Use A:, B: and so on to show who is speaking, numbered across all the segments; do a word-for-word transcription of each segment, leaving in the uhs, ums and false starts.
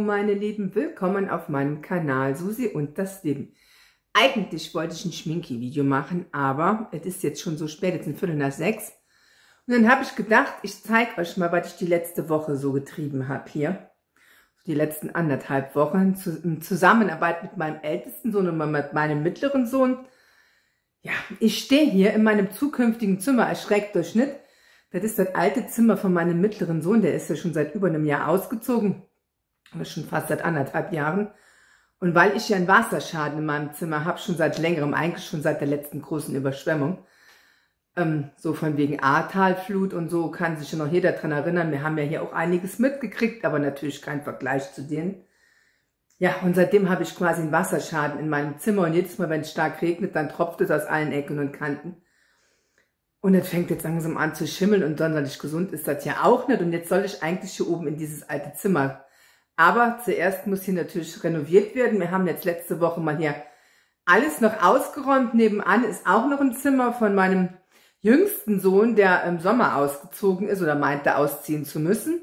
A: meine Lieben, willkommen auf meinem Kanal Susi und das Leben. Eigentlich wollte ich ein Schminki-Video machen, aber es ist jetzt schon so spät, jetzt sind Viertel nach sechs. Und dann habe ich gedacht, ich zeige euch mal, was ich die letzte Woche so getrieben habe hier. Die letzten anderthalb Wochen in Zusammenarbeit mit meinem ältesten Sohn und mit meinem mittleren Sohn. Ja, ich stehe hier in meinem zukünftigen Zimmer, erschreckt euch nicht. Das ist das alte Zimmer von meinem mittleren Sohn, der ist ja schon seit über einem Jahr ausgezogen. Schon fast seit anderthalb Jahren. Und weil ich ja einen Wasserschaden in meinem Zimmer habe, schon seit längerem, eigentlich schon seit der letzten großen Überschwemmung, ähm, so von wegen Ahrtalflut und so, kann sich ja noch jeder dran erinnern. Wir haben ja hier auch einiges mitgekriegt, aber natürlich kein Vergleich zu denen. Ja, und seitdem habe ich quasi einen Wasserschaden in meinem Zimmer und jedes Mal, wenn es stark regnet, dann tropft es aus allen Ecken und Kanten. Und es fängt jetzt langsam an zu schimmeln und sonderlich gesund ist das ja auch nicht. Und jetzt soll ich eigentlich hier oben in dieses alte Zimmer. Aber zuerst muss hier natürlich renoviert werden. Wir haben jetzt letzte Woche mal hier alles noch ausgeräumt. Nebenan ist auch noch ein Zimmer von meinem jüngsten Sohn, der im Sommer ausgezogen ist oder meinte ausziehen zu müssen.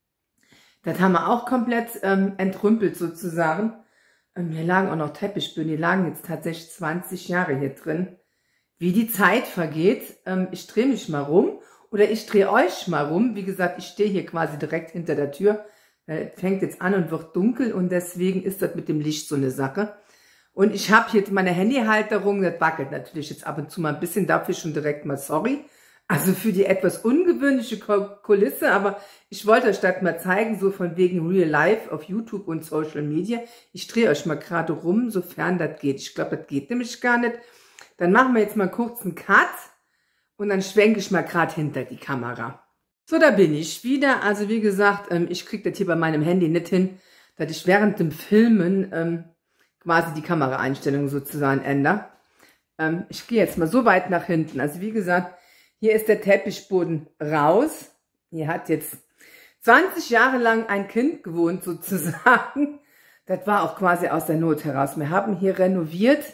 A: Das haben wir auch komplett ähm, entrümpelt sozusagen. Und hier lagen auch noch Teppichböden. Die lagen jetzt tatsächlich zwanzig Jahre hier drin. Wie die Zeit vergeht, ähm, ich drehe mich mal rum oder ich drehe euch mal rum. Wie gesagt, ich stehe hier quasi direkt hinter der Tür. Es fängt jetzt an und wird dunkel und deswegen ist das mit dem Licht so eine Sache. Und ich habe hier meine Handyhalterung, das wackelt natürlich jetzt ab und zu mal ein bisschen, dafür schon direkt mal sorry. Also für die etwas ungewöhnliche Kulisse, aber ich wollte euch das mal zeigen, so von wegen Real Life auf YouTube und Social Media. Ich drehe euch mal gerade rum, sofern das geht. Ich glaube, das geht nämlich gar nicht. Dann machen wir jetzt mal kurz einen Cut und dann schwenke ich mal gerade hinter die Kamera. So, da bin ich wieder. Also wie gesagt, ähm, ich kriege das hier bei meinem Handy nicht hin, dass ich während dem Filmen ähm, quasi die Kameraeinstellung sozusagen ändere. Ähm, ich gehe jetzt mal so weit nach hinten. Also wie gesagt, hier ist der Teppichboden raus. Hier hat jetzt zwanzig Jahre lang ein Kind gewohnt sozusagen. Das war auch quasi aus der Not heraus. Wir haben hier renoviert.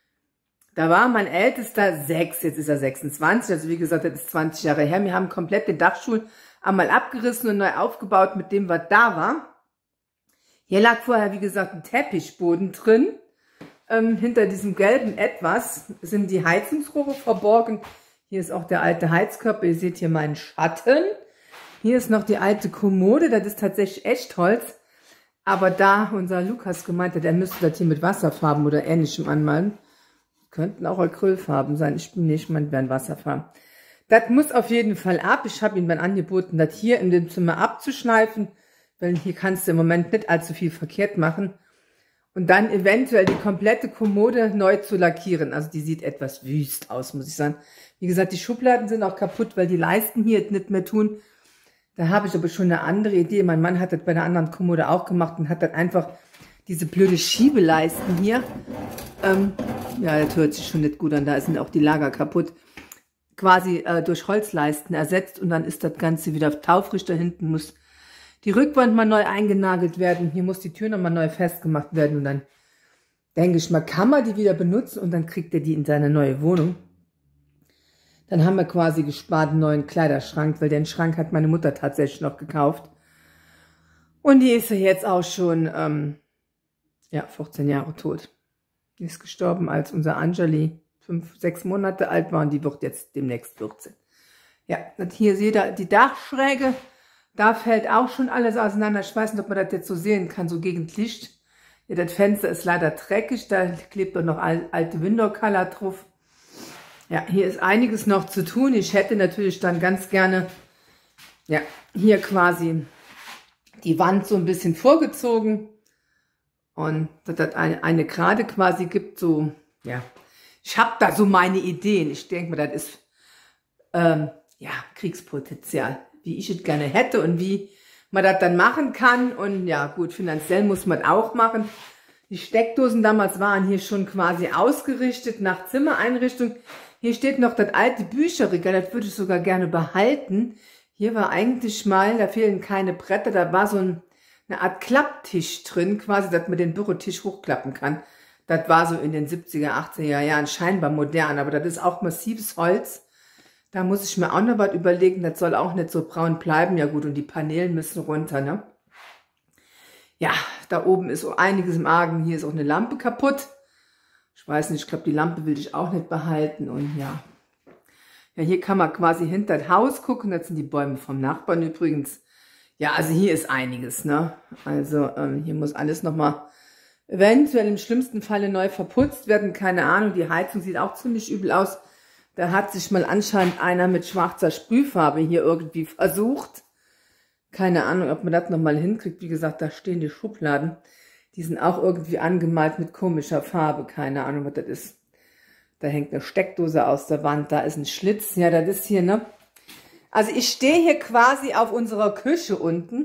A: Da war mein Ältester sechs, jetzt ist er sechsundzwanzig, also wie gesagt, das ist zwanzig Jahre her. Wir haben komplett den Dachstuhl einmal abgerissen und neu aufgebaut mit dem, was da war. Hier lag vorher, wie gesagt, ein Teppichboden drin. Ähm, hinter diesem gelben Etwas sind die Heizungsrohre verborgen. Hier ist auch der alte Heizkörper, ihr seht hier meinen Schatten. Hier ist noch die alte Kommode, das ist tatsächlich Echtholz. Aber da unser Lukas gemeint hat, er müsste das hier mit Wasserfarben oder Ähnlichem anmalen. Könnten auch Acrylfarben sein. Ich bin nicht, man wären Wasserfarben. Das muss auf jeden Fall ab. Ich habe ihm dann angeboten, das hier in dem Zimmer abzuschleifen, weil hier kannst du im Moment nicht allzu viel verkehrt machen. Und dann eventuell die komplette Kommode neu zu lackieren. Also die sieht etwas wüst aus, muss ich sagen. Wie gesagt, die Schubladen sind auch kaputt, weil die Leisten hier nicht mehr tun. Da habe ich aber schon eine andere Idee. Mein Mann hat das bei der anderen Kommode auch gemacht und hat dann einfach diese blöde Schiebeleisten hier. Ähm, ja, das hört sich schon nicht gut an. Da sind auch die Lager kaputt. Quasi äh, durch Holzleisten ersetzt und dann ist das Ganze wieder auf Taufrichter. Hinten muss die Rückwand mal neu eingenagelt werden. Hier muss die Tür nochmal neu festgemacht werden und dann denke ich mal, kann man die wieder benutzen und dann kriegt er die in seine neue Wohnung. Dann haben wir quasi gespart einen neuen Kleiderschrank, weil den Schrank hat meine Mutter tatsächlich noch gekauft. Und die ist ja jetzt auch schon ähm, ja, vierzehn Jahre tot. Die ist gestorben, als unser Anjali fünf, sechs Monate alt war und die wird jetzt demnächst vierzehn. Ja, und hier seht ihr die Dachschräge. Da fällt auch schon alles auseinander. Ich weiß nicht, ob man das jetzt so sehen kann, so gegen das Licht. Ja, das Fenster ist leider dreckig, da klebt doch noch alte Window-Color drauf. Ja, hier ist einiges noch zu tun. Ich hätte natürlich dann ganz gerne, ja, hier quasi die Wand so ein bisschen vorgezogen. Und dass das eine, eine Gerade quasi gibt, so, ja, ich habe da so meine Ideen. Ich denke mir, das ist, ähm, ja, Kriegspotenzial, wie ich es gerne hätte und wie man das dann machen kann. Und ja, gut, finanziell muss man auch machen. Die Steckdosen damals waren hier schon quasi ausgerichtet nach Zimmereinrichtung. Hier steht noch das alte Bücherregal, das würde ich sogar gerne behalten. Hier war eigentlich mal, da fehlen keine Bretter, da war so ein eine Art Klapptisch drin, quasi, dass man den Bürotisch hochklappen kann. Das war so in den siebziger, achtziger Jahren scheinbar modern, aber das ist auch massives Holz. Da muss ich mir auch noch was überlegen, das soll auch nicht so braun bleiben. Ja gut, und die Paneele müssen runter, ne? Ja, Da oben ist so einiges im Argen. Hier ist auch eine Lampe kaputt. Ich weiß nicht, ich glaube, die Lampe will ich auch nicht behalten. Und ja, ja, hier kann man quasi hinter das Haus gucken. Das sind die Bäume vom Nachbarn übrigens. Ja, also hier ist einiges, ne? Also ähm, hier muss alles nochmal eventuell im schlimmsten Falle neu verputzt werden. Keine Ahnung, die Heizung sieht auch ziemlich übel aus. Da hat sich mal anscheinend einer mit schwarzer Sprühfarbe hier irgendwie versucht. Keine Ahnung, ob man das nochmal hinkriegt. Wie gesagt, da stehen die Schubladen. Die sind auch irgendwie angemalt mit komischer Farbe. Keine Ahnung, was das ist. Da hängt eine Steckdose aus der Wand. Da ist ein Schlitz. Ja, das ist hier, ne? Also ich stehe hier quasi auf unserer Küche unten.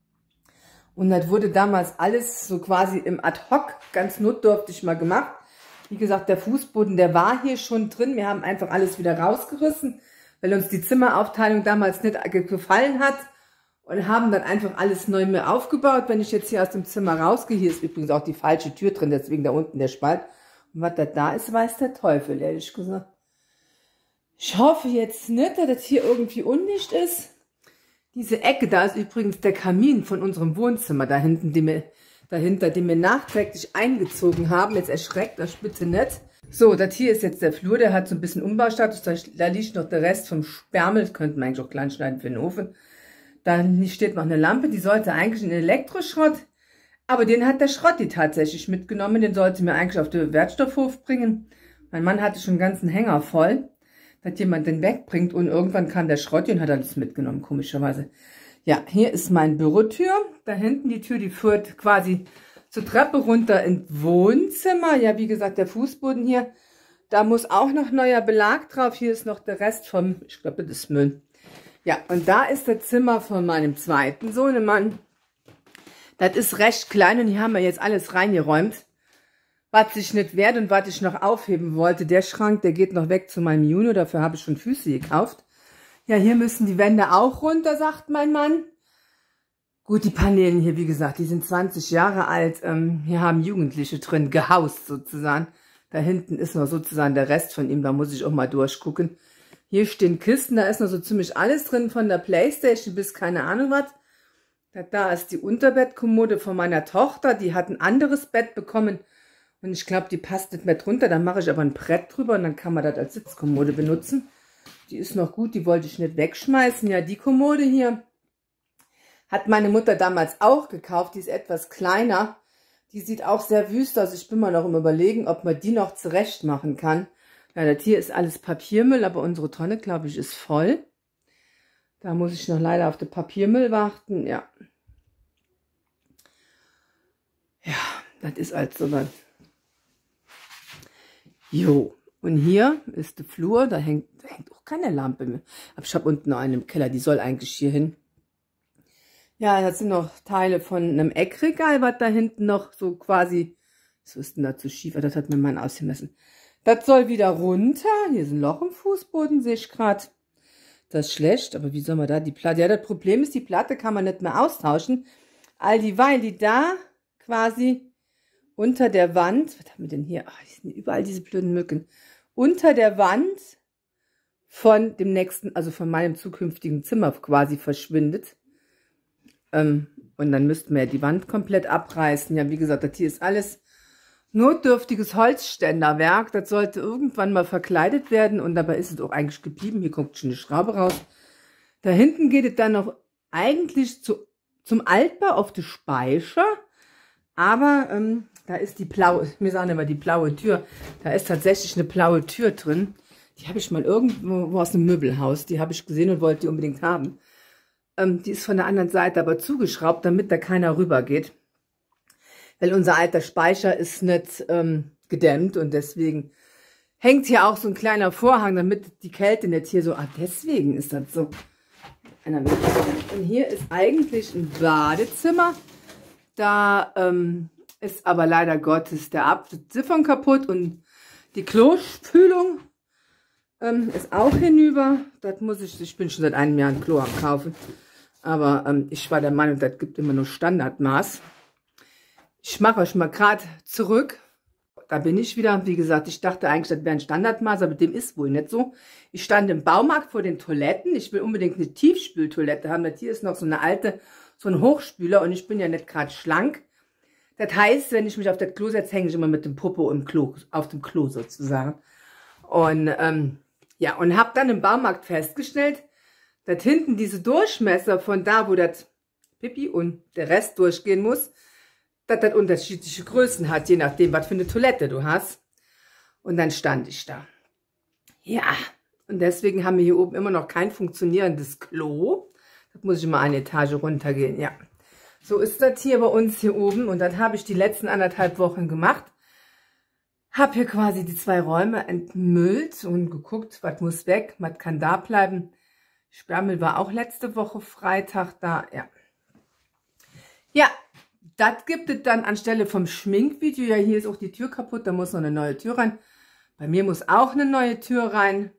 A: Und das wurde damals alles so quasi im Ad-Hoc, ganz notdürftig mal gemacht. Wie gesagt, der Fußboden, der war hier schon drin. Wir haben einfach alles wieder rausgerissen, weil uns die Zimmeraufteilung damals nicht gefallen hat. Und haben dann einfach alles neu mehr aufgebaut. Wenn ich jetzt hier aus dem Zimmer rausgehe, hier ist übrigens auch die falsche Tür drin, deswegen da unten der Spalt. Und was das da ist, weiß der Teufel, ehrlich gesagt. Ich hoffe jetzt nicht, dass das hier irgendwie undicht ist. Diese Ecke, da ist übrigens der Kamin von unserem Wohnzimmer, da hinten, den wir, dahinter, den wir nachträglich eingezogen haben. Jetzt erschreckt das bitte nicht. So, das hier ist jetzt der Flur, der hat so ein bisschen Umbaustatus. Da, da liegt noch der Rest vom Sperrmüll. Das könnten wir eigentlich auch klein schneiden für den Ofen. Da steht noch eine Lampe, die sollte eigentlich in den Elektroschrott, aber den hat der Schrotti tatsächlich mitgenommen, den sollte mir eigentlich auf den Wertstoffhof bringen. Mein Mann hatte schon einen ganzen Hänger voll, dass jemand den wegbringt und irgendwann kam der Schrotti und hat alles mitgenommen, komischerweise. Ja, hier ist meine Bürotür, da hinten die Tür, die führt quasi zur Treppe runter ins Wohnzimmer. Ja, wie gesagt, der Fußboden hier, da muss auch noch neuer Belag drauf, hier ist noch der Rest vom, ich glaube, das ist Müll. Ja, und da ist das Zimmer von meinem zweiten Sohnemann. Das ist recht klein und hier haben wir jetzt alles reingeräumt, was sich nicht wert und was ich noch aufheben wollte. Der Schrank, der geht noch weg zu meinem Juno, dafür habe ich schon Füße gekauft. Ja, hier müssen die Wände auch runter, sagt mein Mann. Gut, die Paneelen hier, wie gesagt, die sind zwanzig Jahre alt. Ähm, hier haben Jugendliche drin gehaust sozusagen. Da hinten ist noch sozusagen der Rest von ihm, da muss ich auch mal durchgucken. Hier stehen Kisten, da ist noch so ziemlich alles drin, von der Playstation bis keine Ahnung was. Da ist die Unterbettkommode von meiner Tochter, die hat ein anderes Bett bekommen und ich glaube, die passt nicht mehr drunter. Da mache ich aber ein Brett drüber und dann kann man das als Sitzkommode benutzen. Die ist noch gut, die wollte ich nicht wegschmeißen. Ja, die Kommode hier hat meine Mutter damals auch gekauft, die ist etwas kleiner. Die sieht auch sehr wüst aus, ich bin mal noch im Überlegen, ob man die noch zurecht machen kann. Ja, das hier ist alles Papiermüll, aber unsere Tonne, glaube ich, ist voll. Da muss ich noch leider auf den Papiermüll warten, ja. Ja, das ist also was. Jo, und hier ist der Flur, da hängt, da hängt auch keine Lampe mehr. Aber ich habe unten noch eine im Keller, die soll eigentlich hier hin. Ja, das sind noch Teile von einem Eckregal, was da hinten noch so quasi, was ist denn da zu schief? Das hat mir mein ausgemessen. Das soll wieder runter. Hier ist ein Loch im Fußboden, sehe ich gerade. Das ist schlecht, aber wie soll man da die Platte... Ja, das Problem ist, die Platte kann man nicht mehr austauschen. All dieweil die da quasi unter der Wand... Was haben wir denn hier? Ach, hier sind überall diese blöden Mücken. Unter der Wand von dem nächsten, also von meinem zukünftigen Zimmer quasi verschwindet. Ähm, und dann müssten wir ja die Wand komplett abreißen. Ja, wie gesagt, das hier ist alles... notdürftiges Holzständerwerk, das sollte irgendwann mal verkleidet werden und dabei ist es auch eigentlich geblieben. Hier kommt schon eine Schraube raus. Da hinten geht es dann noch eigentlich zu, zum Altbau auf die Speicher, aber ähm, da ist die blaue, wir sagen immer die blaue Tür, da ist tatsächlich eine blaue Tür drin. Die habe ich mal irgendwo aus einem Möbelhaus, die habe ich gesehen und wollte die unbedingt haben. Ähm, die ist von der anderen Seite aber zugeschraubt, damit da keiner rüber geht. Weil unser alter Speicher ist nicht ähm, gedämmt und deswegen hängt hier auch so ein kleiner Vorhang, damit die Kälte nicht hier so... Ah, deswegen ist das so. Und hier ist eigentlich ein Badezimmer. Da ähm, ist aber leider Gottes der Abziffern kaputt und die Klospülung ähm, ist auch hinüber. Das muss ich, ich bin schon seit einem Jahr ein Klo am Kaufen. Aber ähm, ich war der Meinung, das gibt immer nur Standardmaß. Ich mache euch mal gerade zurück. Da bin ich wieder. Wie gesagt, ich dachte eigentlich, das wäre ein Standardmaß, aber dem ist wohl nicht so. Ich stand im Baumarkt vor den Toiletten. Ich will unbedingt eine Tiefspültoilette haben. Das hier ist noch so eine alte, so ein Hochspüler und ich bin ja nicht gerade schlank. Das heißt, wenn ich mich auf das Klo setze, hänge ich immer mit dem Popo im Klo, auf dem Klo sozusagen. Und ähm, ja, und habe dann im Baumarkt festgestellt, dass hinten diese Durchmesser von da, wo das Pipi und der Rest durchgehen muss, dass das unterschiedliche Größen hat, je nachdem, was für eine Toilette du hast. Und dann stand ich da. Ja, und deswegen haben wir hier oben immer noch kein funktionierendes Klo. Das muss ich mal eine Etage runtergehen, ja. So ist das hier bei uns hier oben und das habe ich die letzten anderthalb Wochen gemacht. Habe hier quasi die zwei Räume entmüllt und geguckt, was muss weg, was kann da bleiben. Sperrmüll war auch letzte Woche Freitag da, ja. Ja, das gibt es dann anstelle vom Schminkvideo. Ja, hier ist auch die Tür kaputt, da muss noch eine neue Tür rein. Bei mir muss auch eine neue Tür rein.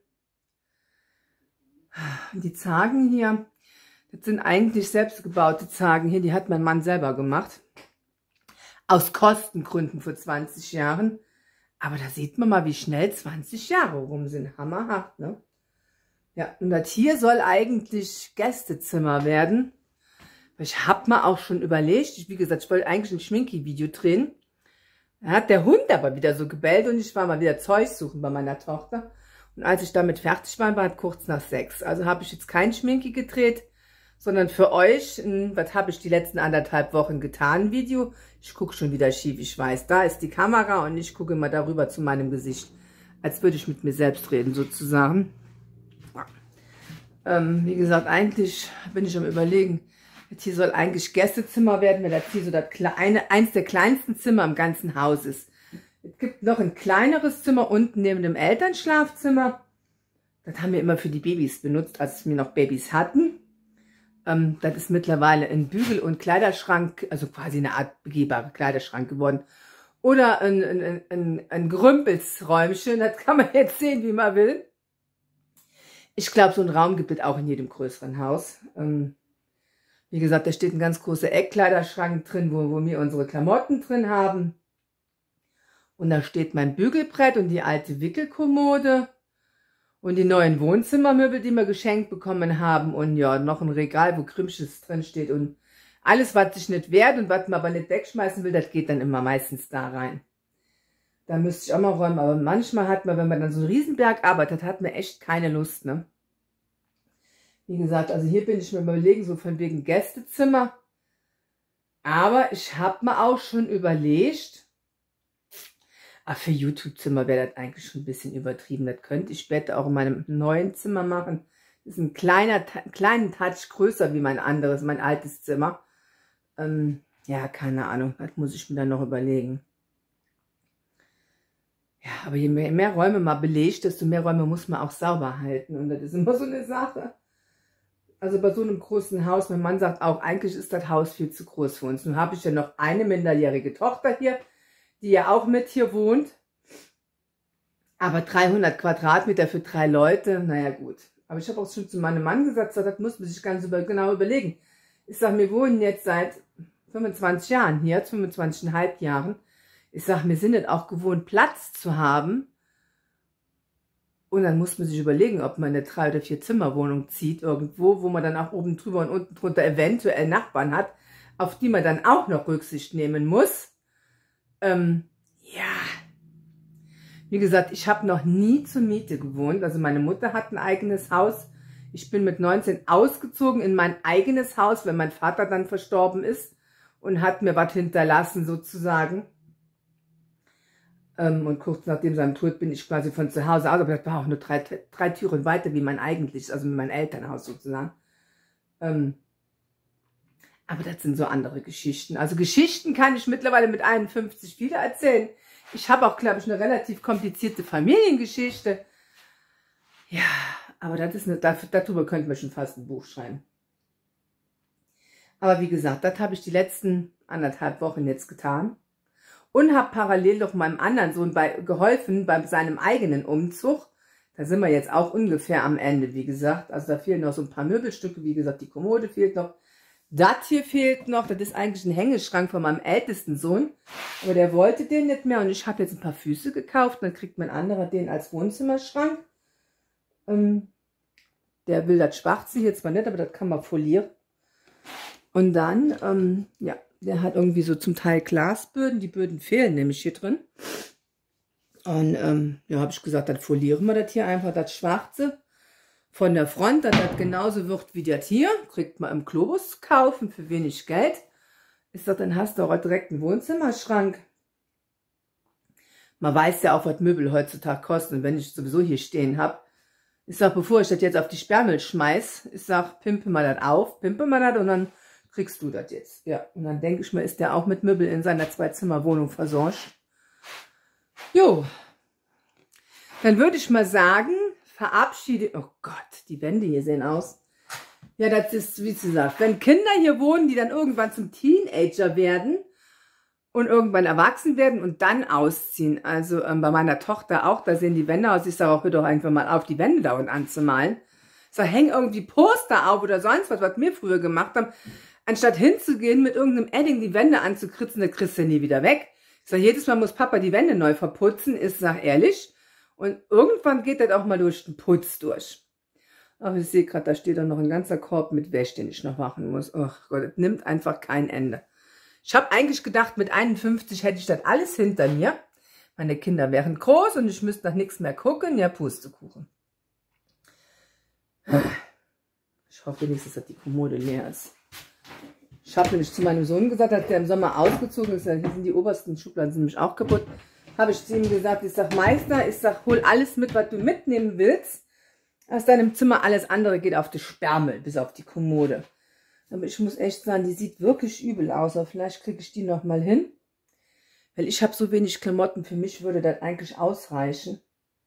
A: Die Zagen hier, das sind eigentlich selbstgebaute Zagen hier, die hat mein Mann selber gemacht. Aus Kostengründen vor zwanzig Jahren. Aber da sieht man mal, wie schnell zwanzig Jahre rum sind. Hammerhart, ne? Ja, und das hier soll eigentlich Gästezimmer werden. Ich habe mir auch schon überlegt, ich, wie gesagt, ich wollte eigentlich ein Schminki-Video drehen. Da hat der Hund aber wieder so gebellt und ich war mal wieder Zeug suchen bei meiner Tochter. Und als ich damit fertig war, war es kurz nach sechs. Also habe ich jetzt kein Schminki gedreht, sondern für euch, was habe ich die letzten anderthalb Wochen getan, Video. Ich gucke schon wieder schief, ich weiß. Da ist die Kamera und ich gucke immer darüber zu meinem Gesicht. Als würde ich mit mir selbst reden, sozusagen. Ähm, wie gesagt, eigentlich bin ich am Überlegen, das hier soll eigentlich Gästezimmer werden, weil das hier so das kleine, eins der kleinsten Zimmer im ganzen Haus ist. Es gibt noch ein kleineres Zimmer unten neben dem Elternschlafzimmer. Das haben wir immer für die Babys benutzt, als wir noch Babys hatten. Ähm, das ist mittlerweile ein Bügel- und Kleiderschrank, also quasi eine Art begehbarer Kleiderschrank geworden. Oder ein, ein, ein, ein Gerümpelsräumchen, das kann man jetzt sehen, wie man will. Ich glaube, so einen Raum gibt es auch in jedem größeren Haus. Ähm, Wie gesagt, da steht ein ganz großer Eckkleiderschrank drin, wo, wo wir unsere Klamotten drin haben. Und da steht mein Bügelbrett und die alte Wickelkommode und die neuen Wohnzimmermöbel, die wir geschenkt bekommen haben. Und ja, noch ein Regal, wo Krimsches drin steht. Und alles, was sich nicht wehrt und was man aber nicht wegschmeißen will, das geht dann immer meistens da rein. Da müsste ich auch mal räumen. Aber manchmal hat man, wenn man dann so einen Riesenberg arbeitet, hat man echt keine Lust, ne? Wie gesagt, also hier bin ich mir überlegen, so von wegen Gästezimmer. Aber ich habe mir auch schon überlegt, ach, für YouTube-Zimmer wäre das eigentlich schon ein bisschen übertrieben. Das könnte ich später auch in meinem neuen Zimmer machen. Das ist ein kleiner, kleinen Touch größer wie mein anderes, mein altes Zimmer. Ähm, ja, keine Ahnung, das muss ich mir dann noch überlegen. Ja, aber je mehr, je mehr Räume man belegt, desto mehr Räume muss man auch sauber halten. Und das ist immer so eine Sache. Also bei so einem großen Haus, mein Mann sagt auch, eigentlich ist das Haus viel zu groß für uns. Nun habe ich ja noch eine minderjährige Tochter hier, die ja auch mit hier wohnt. Aber dreihundert Quadratmeter für drei Leute, naja gut. Aber ich habe auch schon zu meinem Mann gesagt, so, das muss man sich ganz über, genau überlegen. Ich sage, wir wohnen jetzt seit fünfundzwanzig Jahren hier, fünfundzwanzig Komma fünf Jahren. Ich sage, wir sind es auch gewohnt, Platz zu haben. Und dann muss man sich überlegen, ob man eine drei- oder vier Zimmerwohnung zieht irgendwo, wo man dann auch oben drüber und unten drunter eventuell Nachbarn hat, auf die man dann auch noch Rücksicht nehmen muss. Ähm, ja, wie gesagt, ich habe noch nie zur Miete gewohnt. Also meine Mutter hat ein eigenes Haus. Ich bin mit neunzehn ausgezogen in mein eigenes Haus, wenn mein Vater dann verstorben ist und hat mir was hinterlassen sozusagen. Und kurz nachdem seinem Tod bin ich quasi von zu Hause aus, aber das war auch nur drei, drei Türen weiter wie mein eigentliches, also mein Elternhaus sozusagen. Ähm, aber das sind so andere Geschichten. Also Geschichten kann ich mittlerweile mit einundfünfzig wieder erzählen. Ich habe auch, glaube ich, eine relativ komplizierte Familiengeschichte. Ja, aber das ist eine, darüber könnten wir schon fast ein Buch schreiben. Aber wie gesagt, das habe ich die letzten anderthalb Wochen jetzt getan. Und habe parallel noch meinem anderen Sohn bei, geholfen bei seinem eigenen Umzug. Da sind wir jetzt auch ungefähr am Ende, wie gesagt. Also da fehlen noch so ein paar Möbelstücke. Wie gesagt, die Kommode fehlt noch. Das hier fehlt noch. Das ist eigentlich ein Hängeschrank von meinem ältesten Sohn. Aber der wollte den nicht mehr. Und ich habe jetzt ein paar Füße gekauft. Dann kriegt mein anderer den als Wohnzimmerschrank. Ähm, der will das Schwarze hier zwar nicht, aber das kann man folieren. Und dann, ähm, ja, Der hat irgendwie so zum Teil Glasböden. Die Böden fehlen nämlich hier drin. Und ähm, ja, habe ich gesagt, dann folieren wir das hier einfach, das Schwarze von der Front, dass das genauso wird wie das hier. Kriegt man im Globus kaufen für wenig Geld. Ich sag, dann hast du auch direkt einen Wohnzimmerschrank. Man weiß ja auch, was Möbel heutzutage kosten. Und wenn ich sowieso hier stehen habe, ich sag, bevor ich das jetzt auf die Sperrmüll schmeiß, ich sag, pimpe mal das auf, pimpe mal das und dann kriegst du das jetzt. Ja, und dann denke ich mir, ist der auch mit Möbel in seiner Zwei-Zimmer-Wohnung versorgt. Jo, dann würde ich mal sagen, verabschiede, oh Gott, die Wände hier sehen aus. Ja, das ist, wie sie sagt, wenn Kinder hier wohnen, die dann irgendwann zum Teenager werden und irgendwann erwachsen werden und dann ausziehen. Also ähm, bei meiner Tochter auch, da sehen die Wände aus. Ich sage auch, hör doch einfach mal auf, die Wände da unten anzumalen. Ich sage, häng irgendwie Poster auf oder sonst was, was wir früher gemacht haben. Anstatt hinzugehen, mit irgendeinem Edding die Wände anzukritzen, das kriegst du nie wieder weg. Ich sage, jedes Mal muss Papa die Wände neu verputzen. Ich sage, ehrlich. Und irgendwann geht das auch mal durch den Putz durch. Aber ich sehe gerade, da steht doch noch ein ganzer Korb mit Wäsche, den ich noch machen muss. Ach Gott, das nimmt einfach kein Ende. Ich habe eigentlich gedacht, mit einundfünfzig hätte ich das alles hinter mir. Meine Kinder wären groß und ich müsste nach nichts mehr gucken. Ja, Pustekuchen. Ich hoffe wenigstens, dass die Kommode leer ist. Ich habe nämlich zu meinem Sohn gesagt, dass der im Sommer ausgezogen ist. Hier sind die obersten Schubladen sind nämlich auch kaputt. Habe ich zu ihm gesagt, ich sage, Meister, ich sage, hol alles mit, was du mitnehmen willst. Aus deinem Zimmer, alles andere geht auf die Sperrmüll, bis auf die Kommode. Aber ich muss echt sagen, die sieht wirklich übel aus. Aber vielleicht kriege ich die noch mal hin. Weil ich habe so wenig Klamotten, für mich würde das eigentlich ausreichen.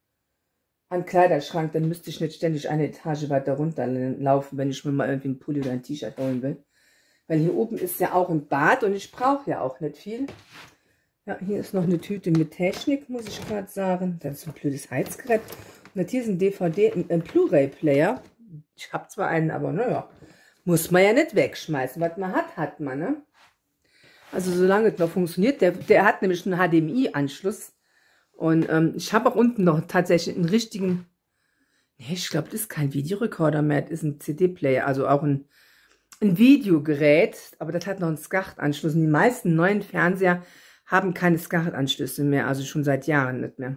A: An Kleiderschrank, dann müsste ich nicht ständig eine Etage weiter runterlaufen, wenn ich mir mal irgendwie ein Pulli oder ein T-Shirt holen will. Weil hier oben ist ja auch ein Bad und ich brauche ja auch nicht viel. Ja, hier ist noch eine Tüte mit Technik, muss ich gerade sagen. Das ist ein blödes Heizgerät. Und hier ist ein D V D, ein, ein Blu-ray-Player. Ich habe zwar einen, aber naja, muss man ja nicht wegschmeißen. Was man hat, hat man, ne? Also solange es noch funktioniert. Der, der hat nämlich einen H D M I-Anschluss. Und ähm, ich habe auch unten noch tatsächlich einen richtigen, nee, ich glaube, das ist kein Videorekorder mehr. Das ist ein C D-Player, also auch ein, ein Videogerät. Aber das hat noch einen SCART-Anschluss. Und die meisten neuen Fernseher haben keine SCART-Anschlüsse mehr, also schon seit Jahren nicht mehr.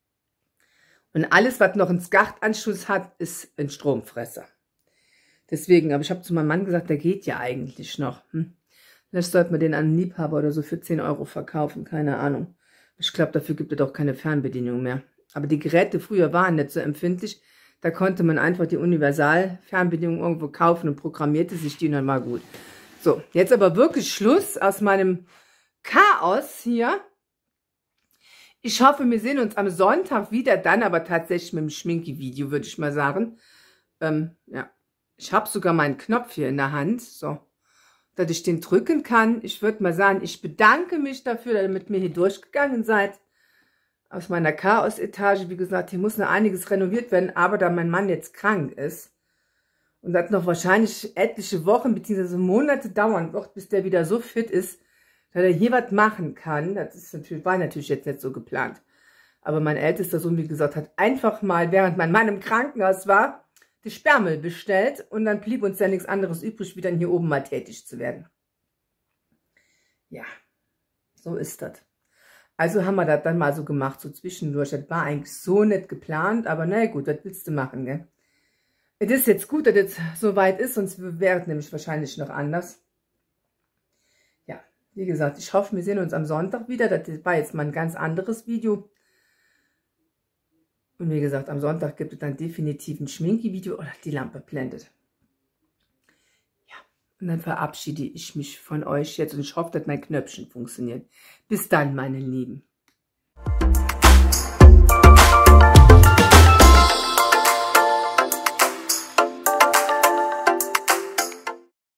A: Und alles, was noch einen SCART-Anschluss hat, ist ein Stromfresser. Deswegen, aber ich habe zu meinem Mann gesagt, der geht ja eigentlich noch. Hm? Vielleicht sollte man den an einen Liebhaber oder so für zehn Euro verkaufen, keine Ahnung. Ich glaube, dafür gibt es doch keine Fernbedienung mehr. Aber die Geräte früher waren nicht so empfindlich. Da konnte man einfach die Universal-Fernbedienung irgendwo kaufen und programmierte sich die und dann war gut. So, jetzt aber wirklich Schluss aus meinem Chaos hier. Ich hoffe, wir sehen uns am Sonntag wieder, dann aber tatsächlich mit dem Schminki-Video, würde ich mal sagen. Ähm, ja, ich habe sogar meinen Knopf hier in der Hand, so, dass ich den drücken kann. Ich würde mal sagen, ich bedanke mich dafür, dass ihr mit mir hier durchgegangen seid. Aus meiner Chaos-Etage, wie gesagt, hier muss noch einiges renoviert werden, aber da mein Mann jetzt krank ist und das noch wahrscheinlich etliche Wochen bzw. Monate dauern wird, bis der wieder so fit ist, dass er hier was machen kann. Das ist natürlich, war natürlich jetzt nicht so geplant. Aber mein ältester Sohn, wie gesagt, hat einfach mal, während mein Mann im Krankenhaus war, die Sperrmüll bestellt. Und dann blieb uns ja nichts anderes übrig, wie dann hier oben mal tätig zu werden. Ja, so ist das. Also haben wir das dann mal so gemacht, so zwischendurch. Das war eigentlich so nicht geplant, aber na gut, was willst du machen, gell? Es ist jetzt gut, dass es so weit ist, sonst wäre es nämlich wahrscheinlich noch anders. Wie gesagt, ich hoffe, wir sehen uns am Sonntag wieder. Das war jetzt mal ein ganz anderes Video. Und wie gesagt, am Sonntag gibt es dann definitiv ein Schminki-Video. Oder die Lampe blendet. Ja, und dann verabschiede ich mich von euch jetzt. Und ich hoffe, dass mein Knöpfchen funktioniert. Bis dann, meine Lieben.